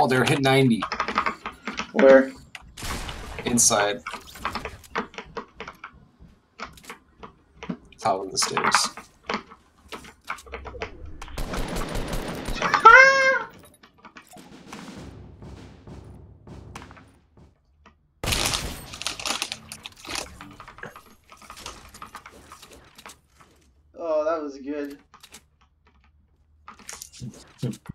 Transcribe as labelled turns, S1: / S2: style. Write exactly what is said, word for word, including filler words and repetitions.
S1: Oh, they're hit ninety.
S2: Where?
S1: Inside. Top of the stairs.
S2: Oh, that was good.